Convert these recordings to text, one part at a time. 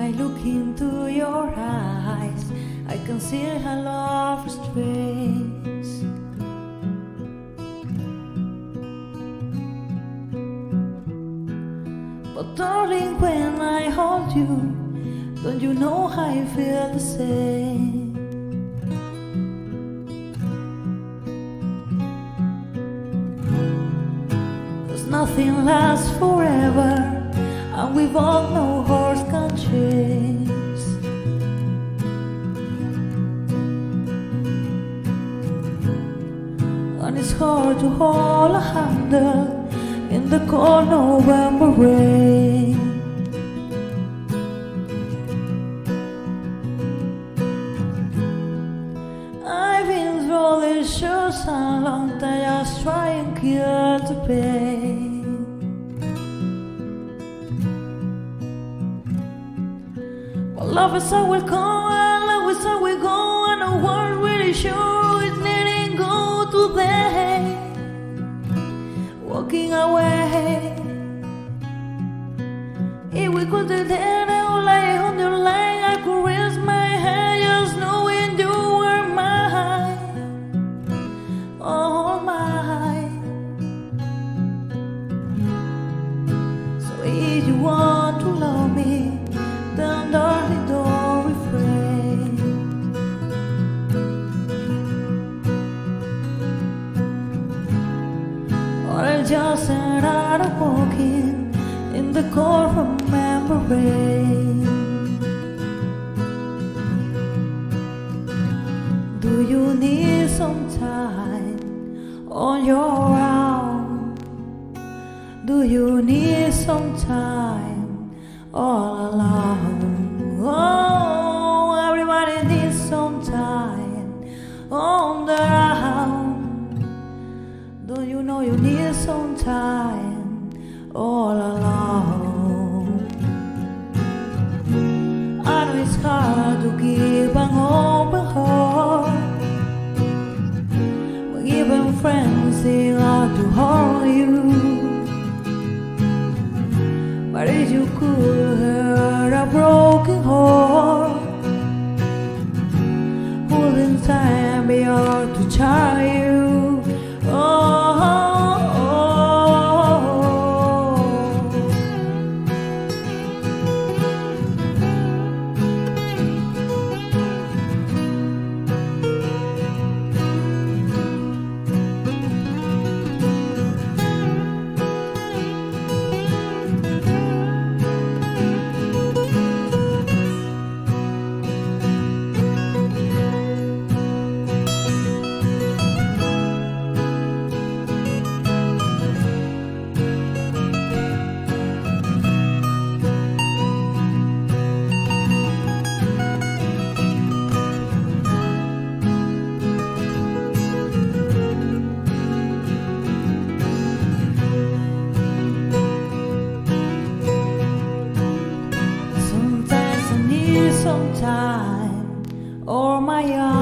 I look into your eyes, I can see how love restrains. But darling, when I hold you, don't you know I feel the same? Nothing lasts forever, and we both know hearts can change. And it's hard to hold a handle in the cold November rain. I've been through these shoes so long that I just try and kill the pain. But love is how we come, and love is how we go, and I wasn't really sure it didn't go today. Walking away, if we could do that, I would lay on the line. I could raise my hand just knowing you were mine, all mine. So if you want to love me, then darling, don't refrain. Or I just said I'm walking in the cold November rain. Do you need some time on your own? Do you need some time all alone? Oh, everybody needs some time on their own. Don't you know you need some time all alone? I know it's hard to keep an open heart when even friends seem out to harm you. But if you could hurt a broken heart, wouldn't time be hard to try you? Some time on my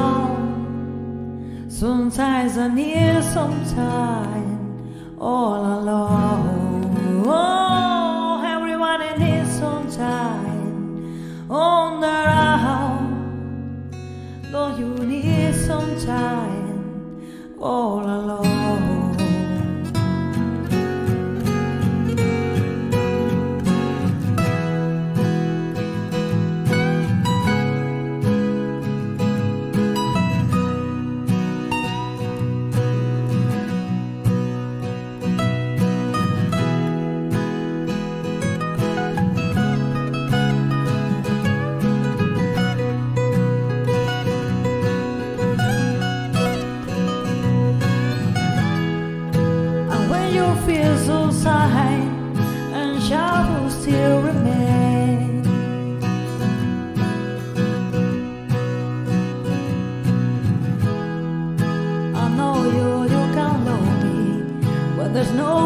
own. Sometimes I need some time all alone. Oh, everybody needs some time on their own. Don't you need some time all alone? Feel so sad and shadows still remain. I know you can love me, but there's no